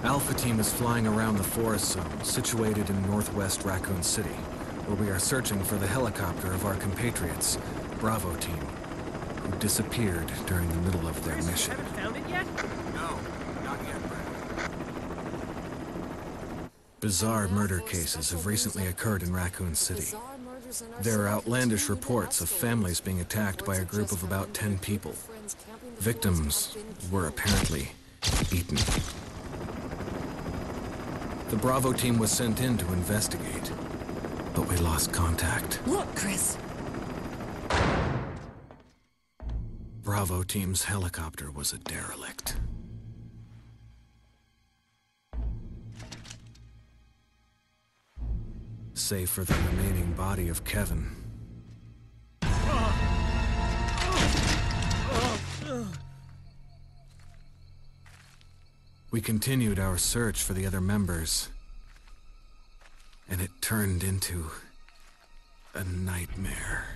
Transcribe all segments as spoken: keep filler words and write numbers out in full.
Alpha Team is flying around the forest zone, situated in northwest Raccoon City, where we are searching for the helicopter of our compatriots, Bravo Team, who disappeared during the middle of their mission. You haven't found it yet? No, not yet, Brad. Bizarre murder cases have recently occurred in Raccoon City. There are outlandish reports of families being attacked by a group of about ten people. Victims were apparently eaten. The Bravo Team was sent in to investigate, but we lost contact. Look, Chris! Bravo Team's helicopter was a derelict. Save for the remaining body of Kevin. We continued our search for the other members, and it turned into a nightmare.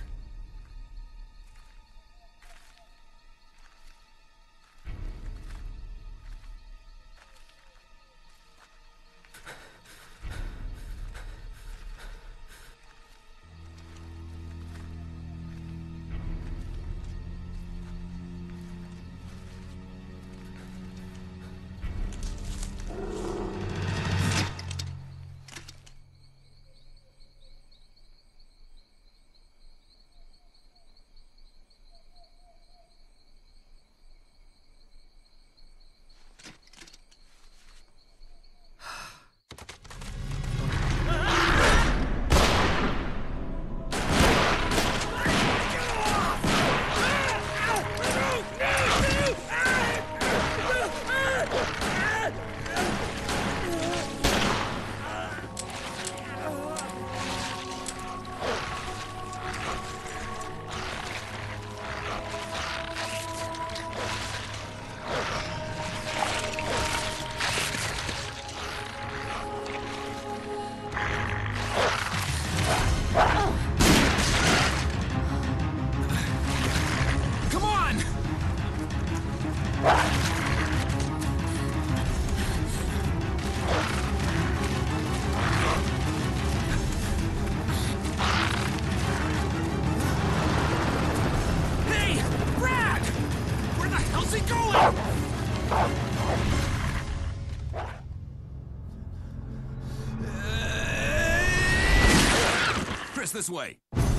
This way.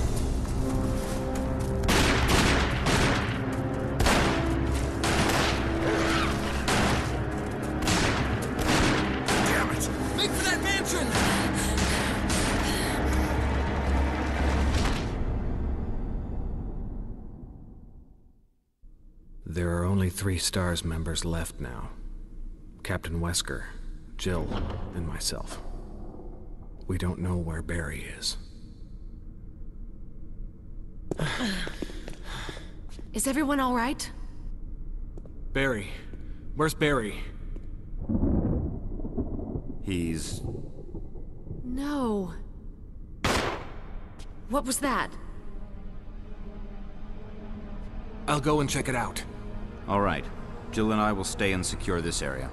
Damn it! Make for that mansion! There are only three STARS members left now. Captain Wesker, Jill, and myself. We don't know where Barry is. Is everyone all right? Barry. Where's Barry? He's... No. What was that? I'll go and check it out. All right. Jill and I will stay and secure this area.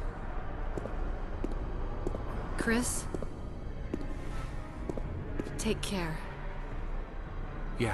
Chris? Take care. Yeah.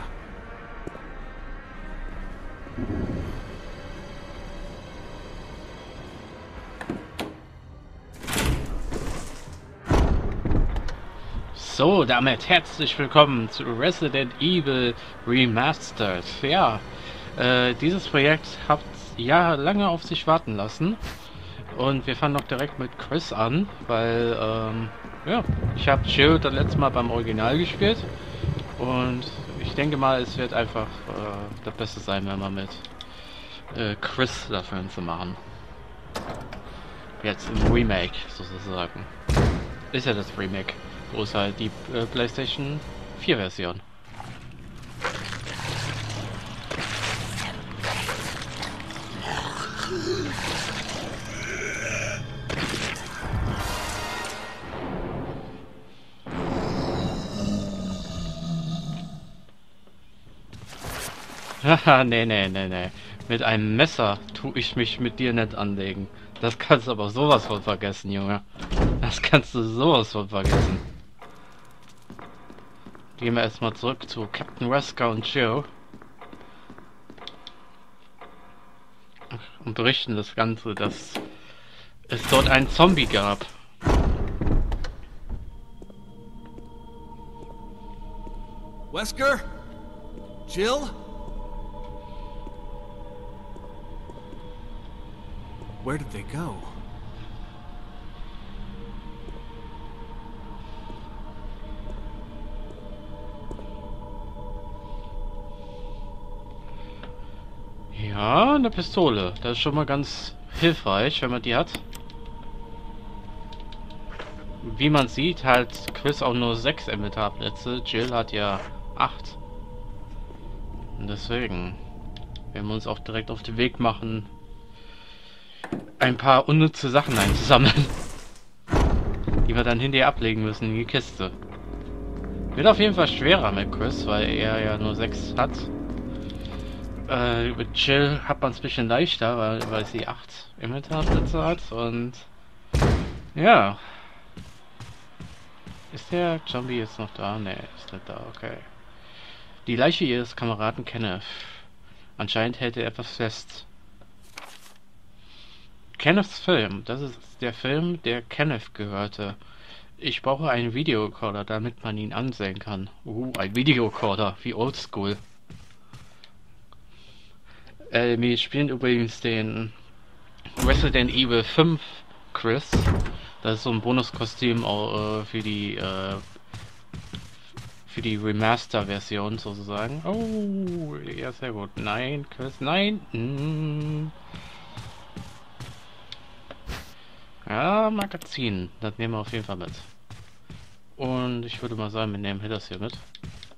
So, damit herzlich willkommen zu Resident Evil Remastered. Ja, äh, dieses Projekt hat ja lange auf sich warten lassen und wir fangen noch direkt mit Chris an, weil, ähm, ja, ich habe Jill das letzte Mal beim Original gespielt und ich denke mal, es wird einfach äh, das Beste sein, wenn wir mit äh, Chris dafür zu machen. Jetzt im Remake sozusagen. Ist ja das Remake. Wo ist halt die äh, PlayStation vier Version. Haha, nee, nee, nee, nee. Mit einem Messer tue ich mich mit dir nicht anlegen. Das kannst du aber sowas von vergessen, Junge. Das kannst du sowas von vergessen. Gehen wir erstmal zurück zu Captain Wesker und Joe. Und berichten das Ganze, dass es dort einen Zombie gab. Wesker? Jill? Where did they go? Ja, eine Pistole. Das ist schon mal ganz hilfreich, wenn man die hat. Wie man sieht, hat Chris auch nur sechs Inventarplätze. Jill hat ja acht. Und deswegen werden wir uns auch direkt auf den Weg machen, ein paar unnütze Sachen einzusammeln, die wir dann hinterher ablegen müssen in die Kiste. Wird auf jeden Fall schwerer mit Chris, weil er ja nur sechs hat. Äh, mit Jill hat man es ein bisschen leichter, weil, weil sie acht Inventarplätze hat und ja. Ist der Zombie jetzt noch da? Ne, ist nicht da, okay. Die Leiche ihres Kameraden Kenneth. Anscheinend hält er etwas fest. Kenneths Film, das ist der Film, der Kenneth gehörte. Ich brauche einen Videorekorder, damit man ihn ansehen kann. Uh, ein Videorekorder, wie oldschool. Äh, wir spielen übrigens den Resident Evil fünf Chris. Das ist so ein Bonuskostüm auch, äh, für die äh, für die Remaster-Version sozusagen. Oh, ja, sehr gut. Nein, Chris, nein. Mm. Ja, Magazin. Das nehmen wir auf jeden Fall mit. Und ich würde mal sagen, wir nehmen hier das hier mit.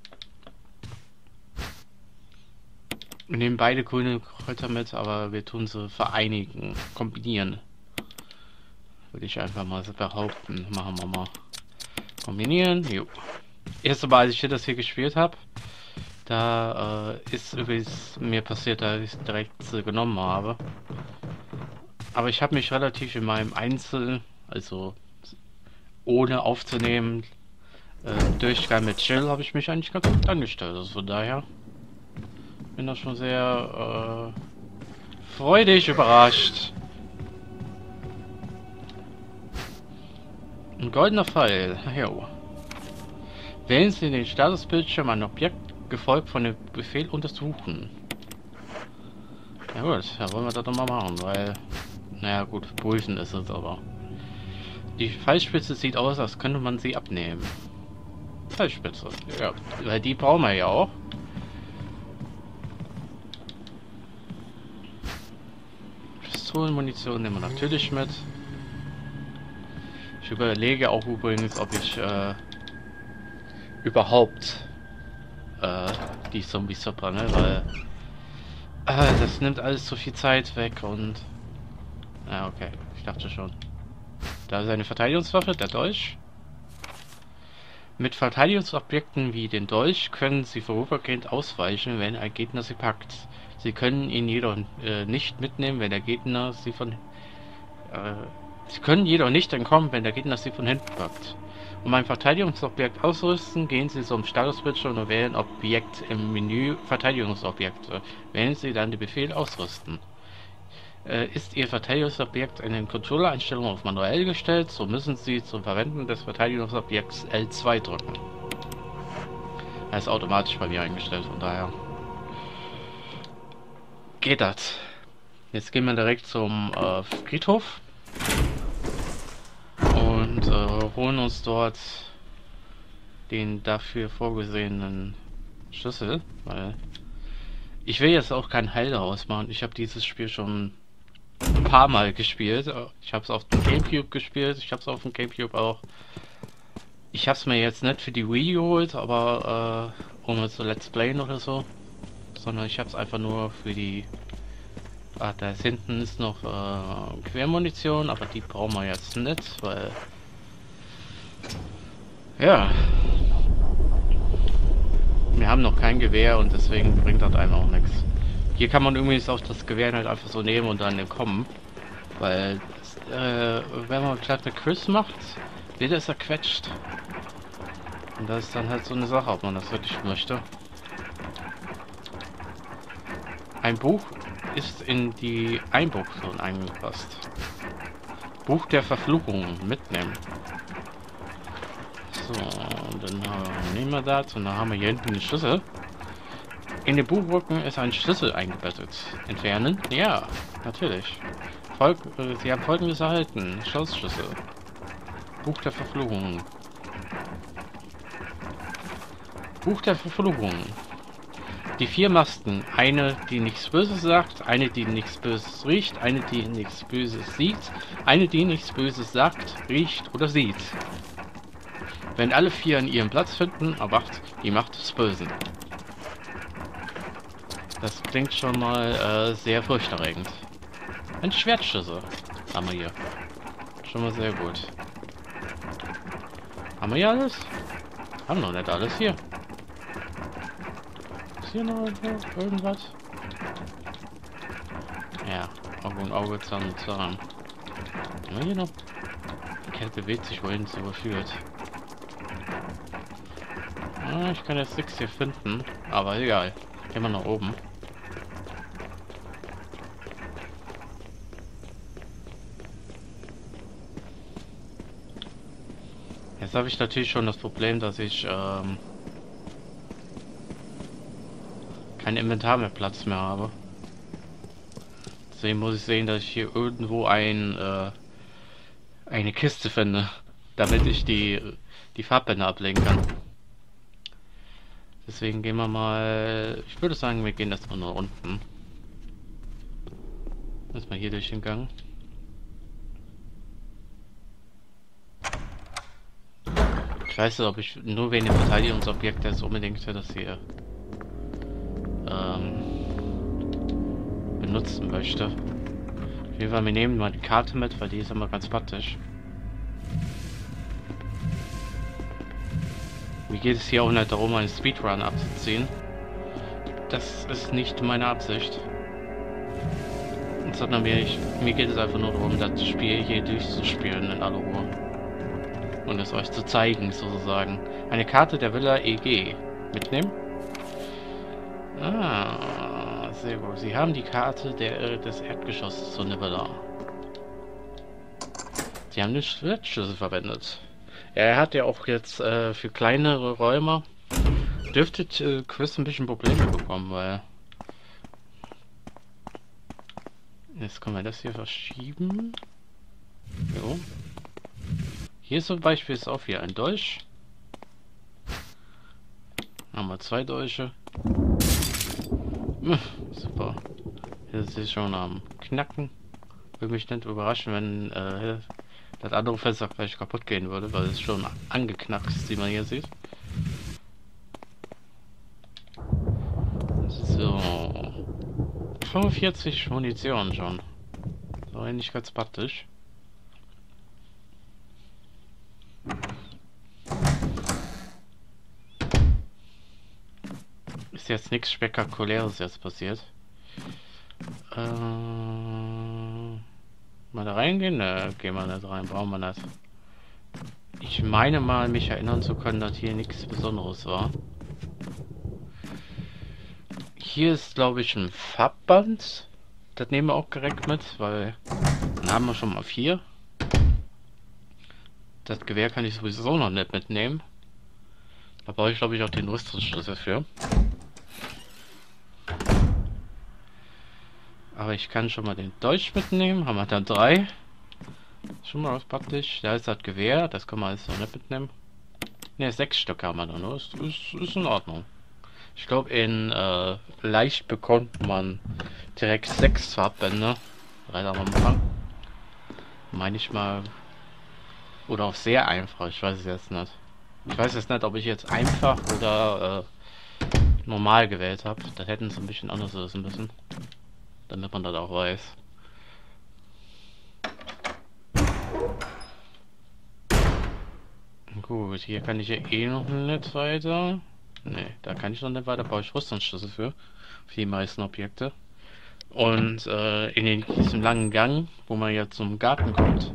Wir nehmen beide grüne Kräuter mit, aber wir tun sie vereinigen, kombinieren. Würde ich einfach mal so behaupten. Machen wir mal. Kombinieren. Jo. Erste Mal, als ich das hier gespielt habe, da äh, ist übrigens mir passiert, dass ich es direkt äh, genommen habe. Aber ich habe mich relativ in meinem Einzel, also ohne aufzunehmen, äh, Durchgang mit Jill, habe ich mich eigentlich ganz gut angestellt. Also von daher bin das schon sehr äh, freudig überrascht. Ein goldener Pfeil. Jo. Wählen Sie den Statusbildschirm ein Objekt, gefolgt von dem Befehl untersuchen. Ja gut, ja, wollen wir das doch mal machen, weil... Naja gut, prüfen ist es aber. Die Pfeilspitze sieht aus, als könnte man sie abnehmen. Pfeilspitze, ja, weil die brauchen wir ja auch. Pistolenmunition nehmen wir natürlich mit. Ich überlege auch übrigens, ob ich äh, überhaupt äh, die Zombies verbrenne, weil äh, das nimmt alles zu viel Zeit weg und ja, okay, ich dachte schon. Da ist eine Verteidigungswaffe, der Dolch. Mit Verteidigungsobjekten wie den Dolch können sie vorübergehend ausweichen, wenn ein Gegner sie packt. Sie können ihn jedoch äh, nicht mitnehmen, wenn der Gegner sie von äh, Sie können jedoch nicht entkommen, wenn der Gegner sie von hinten packt. Um ein Verteidigungsobjekt auszurüsten, gehen Sie zum Statusbildschirm und wählen Objekt im Menü Verteidigungsobjekte. Wählen Sie dann den Befehl Ausrüsten. Äh, ist Ihr Verteidigungsobjekt in den Controller-Einstellungen auf manuell gestellt, so müssen Sie zum Verwenden des Verteidigungsobjekts L zwei drücken. Er ist automatisch bei mir eingestellt, von daher geht das. Jetzt gehen wir direkt zum äh, Friedhof. Und äh, holen uns dort den dafür vorgesehenen Schlüssel, weil ich will jetzt auch kein Heil daraus machen. Ich habe dieses Spiel schon ein paar Mal gespielt. Ich habe es auf dem Gamecube gespielt, ich habe es auf dem Gamecube auch. Ich habe es mir jetzt nicht für die Wii geholt, aber äh, um jetzt so Let's Playen oder so, sondern ich habe es einfach nur für die... Ah, da hinten ist noch äh, Quermunition, aber die brauchen wir jetzt nicht, weil... Ja. Wir haben noch kein Gewehr und deswegen bringt das einem auch nichts. Hier kann man übrigens auch das Gewehr halt einfach so nehmen und dann entkommen. Weil, äh, wenn man gleich eine Chris macht, wird er zerquetscht. Und das ist dann halt so eine Sache, ob man das wirklich möchte. Ein Buch ist in die Einbruchzone eingepasst. Buch der Verfluchungen mitnehmen. So, und dann äh, nehmen wir das und dann haben wir hier hinten den Schlüssel. In den Buchrücken ist ein Schlüssel eingebettet. Entfernen? Ja, natürlich. Volk, äh, Sie haben Folgendes erhalten. Schlossschlüssel. Buch der Verfluchungen. Buch der Verfluchungen. Die vier Masken. Eine, die nichts Böses sagt. Eine, die nichts Böses riecht. Eine, die nichts Böses sieht. Eine, die nichts Böses sagt, riecht oder sieht. Wenn alle vier an ihren Platz finden, erwacht die Macht des Bösen. Das klingt schon mal äh, sehr furchterregend. Ein Schwertschlüssel haben wir hier. Schon mal sehr gut. Haben wir hier alles? Haben noch nicht alles hier. Ist hier noch irgendwas? Ja, Auge und Auge, Zahn und Zahn. Haben wir hier noch? Die Kette bewegt sich, wohin sie überführt. Ah, ich kann jetzt nichts hier finden, aber egal. Gehen wir nach oben. Jetzt habe ich natürlich schon das Problem, dass ich ähm, kein Inventar mehr Platz mehr habe. Deswegen muss ich sehen, dass ich hier irgendwo ein äh, eine Kiste finde, damit ich die die Farbbänder ablegen kann. Deswegen gehen wir mal. Ich würde sagen, wir gehen erstmal nach unten. Erstmal hier durch den Gang. Ich weiß nicht, ob ich nur wegen dem Verteidigungsobjekt jetzt unbedingt das hier ähm, benutzen möchte. Auf jeden Fall, wir nehmen mal die Karte mit, weil die ist immer ganz praktisch. Mir geht es hier auch nicht darum, einen Speedrun abzuziehen. Das ist nicht meine Absicht. Sondern mir, ich, mir geht es einfach nur darum, das Spiel hier durchzuspielen in aller Ruhe. Und es euch zu zeigen, sozusagen. Eine Karte der Villa E G. Mitnehmen? Ah, sehr gut. Sie haben die Karte der, des Erdgeschosses zu der Villa. Sie haben den Schwertschlüssel verwendet. Er hat ja auch jetzt äh, für kleinere Räume dürfte äh, Chris ein bisschen Probleme bekommen, weil jetzt können wir das hier verschieben. Jo. Hier zum Beispiel ist auch hier ein Dolch. Haben wir zwei Dolche. Hm, super. Jetzt ist schon am Knacken. Würde mich nicht überraschen, wenn äh, das andere Fenster gleich kaputt gehen würde, weil es schon angeknackst, wie man hier sieht. So. fünfundvierzig Munition schon. So eigentlich ganz praktisch. Ist jetzt nichts Spektakuläres jetzt passiert. Äh, mal da reingehen? Ne, gehen wir nicht rein, brauchen wir nicht. Ich meine mal, mich erinnern zu können, dass hier nichts Besonderes war. Hier ist, glaube ich, ein Farbband. Das nehmen wir auch direkt mit, weil dann haben wir schon mal vier. Das Gewehr kann ich sowieso noch nicht mitnehmen. Da brauche ich, glaube ich, auch den Rüstungsschlüssel für. Aber ich kann schon mal den Dolch mitnehmen. Haben wir dann drei. Schon mal was praktisch. Da ist das Gewehr. Das kann man alles noch nicht mitnehmen. Ne, sechs Stück haben wir da nur. Ist, ist, ist in Ordnung. Ich glaube, in äh, leicht bekommt man direkt sechs Farbbänder. Drei am Anfang. Meine ich mal. Oder auch sehr einfach. Ich weiß es jetzt nicht. Ich weiß jetzt nicht, ob ich jetzt einfach oder äh, normal gewählt habe. Das hätten sie ein bisschen anders lösen müssen. Damit man das auch weiß. Gut, hier kann ich ja eh noch nicht weiter. Ne, da kann ich noch nicht weiter. Brauche ich Rüstungsschlüssel für. Für die meisten Objekte. Und äh, in den, diesem langen Gang, wo man ja zum Garten kommt.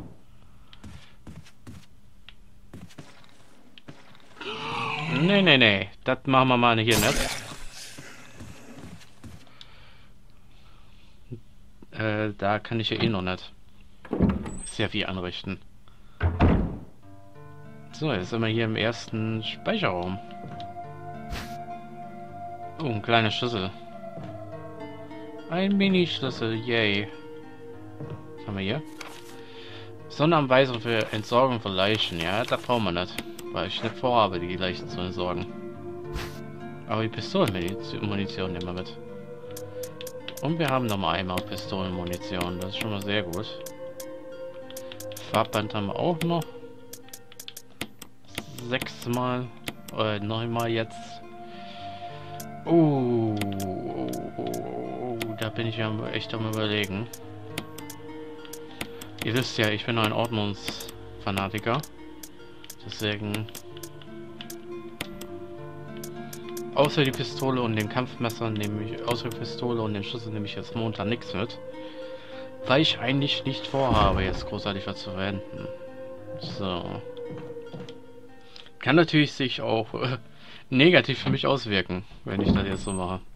Nee, nee, nee. Das machen wir mal hier nicht. Äh, da kann ich ja eh noch nicht sehr viel anrichten. So, jetzt sind wir hier im ersten Speicherraum. Oh, ein kleiner Schlüssel. Ein Mini-Schlüssel, yay. Was haben wir hier? Sonderanweisung für Entsorgung von Leichen. Ja, das brauchen wir nicht. Weil ich nicht vorhabe, die Leichen zu entsorgen. Aber die Pistolenmunition nehmen wir mit. Und wir haben nochmal einmal Pistolenmunition. Das ist schon mal sehr gut. Farbband haben wir auch noch. Sechsmal. Oder neunmal jetzt. Oh, oh, oh, oh, da bin ich ja echt am Überlegen. Ihr wisst ja, ich bin ein Ordnungsfanatiker. Deswegen... Außer die Pistole und dem Kampfmesser nehme ich... Außer die Pistole und den Schlüssel nehme ich jetzt momentan nichts mit. Weil ich eigentlich nicht vorhabe, jetzt großartig was zu verwenden. So. Kann natürlich sich auch... Äh, negativ für mich auswirken, wenn ich das jetzt so mache.